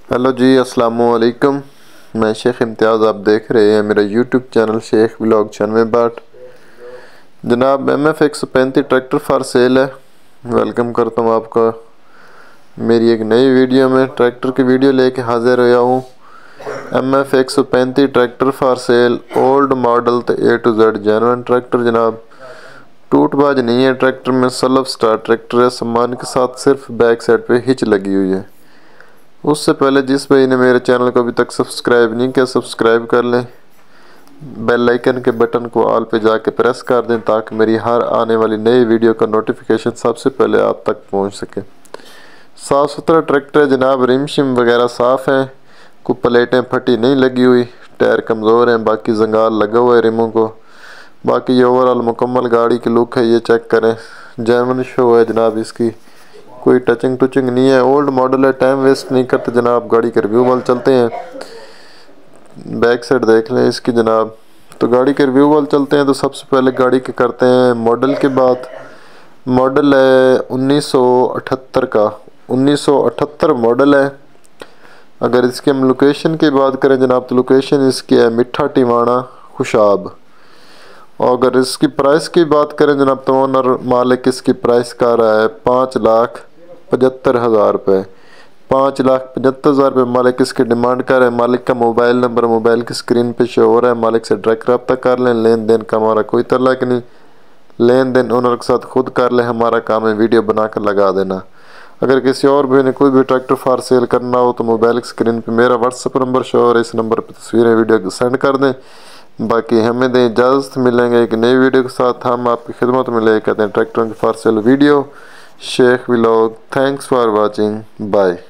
Hello जी, अस्सलाम वालेकुम। मैं शेख इम्तियाज़, आप देख रहे हैं मेरा यूट्यूब चैनल शेख व्लॉग 96 बाट। जनाब MF 135 ट्रैक्टर फॉर सेल है। वेलकम करता हूँ आपका मेरी एक नई वीडियो में। ट्रैक्टर की वीडियो लेके हाजिर हुआ हूँ। MF 135 tractor for sale, old model तो A to Z genuine tractor जनाब। टूटबाज नहीं है ट्रैक्टर में, सेल्फ स्टार्ट ट्रैक्टर है। सामान के साथ सिर्फ बैक साइड पे हिच लगी हुई है। उससे पहले जिस भाई ने मेरे चैनल को अभी तक सब्सक्राइब नहीं किया, सब्सक्राइब कर लें। बेल आइकन के बटन को ऑल पे जाके प्रेस कर दें ताकि मेरी हर आने वाली नई वीडियो का नोटिफिकेशन सबसे पहले आप तक पहुंच सके। साफ़ सुथरा ट्रैक्टर है जनाब, रिम शिम वगैरह साफ़ हैं, कोई प्लेटें फटी नहीं लगी हुई, टायर कमज़ोर हैं, बाकी जंगाल लगा हुआ है रिमों को। बाकी ये ओवरऑल मुकम्मल गाड़ी की लुक है, ये चेक करें। जेन्युइन शो है जनाब, इसकी कोई टचिंग टुचिंग नहीं है। ओल्ड मॉडल है, टाइम वेस्ट नहीं करते जनाब, गाड़ी के रिव्यू वाल चलते हैं। बैक साइड देख लें इसकी जनाब। तो गाड़ी के रिव्यू वाल चलते हैं। तो सबसे पहले गाड़ी के करते हैं मॉडल के बाद। मॉडल है 1978 का, 1978 मॉडल है। अगर इसके हम लोकेशन की बात करें जनाब, तो लोकेशन इसकी है मिठा टिवाणा खुशाब। और अगर इसकी प्राइस की बात करें जनाब, तो ओनर मालिक इसकी प्राइस का रहा है 5,75,000 रुपये। 5,75,000 रुपये मालिक इसकी डिमांड कर रहे हैं। मालिक का मोबाइल नंबर मोबाइल की स्क्रीन पे शो हो रहा है, मालिक से डायरेक्ट रब्ता कर लें। लेन देन का हमारा कोई तल्लुक नहीं, लेन देन ओनर के साथ खुद कर लें, हमारा काम है वीडियो बना कर लगा देना। अगर किसी और भी ने कोई भी ट्रैक्टर फॉर सेल करना हो तो मोबाइल की स्क्रीन पे मेरा व्हाट्सअप नंबर शो हो रहा है, इस नंबर पर तस्वीरें वीडियो सेंड कर दें। बाकी हमें दें इजाज़त, मिलेंगे एक नई वीडियो के साथ। हम आपकी खिदमत में ले कहते हैं ट्रैक्टरों की for sale video Sheikh vlog. Thanks for watching, bye.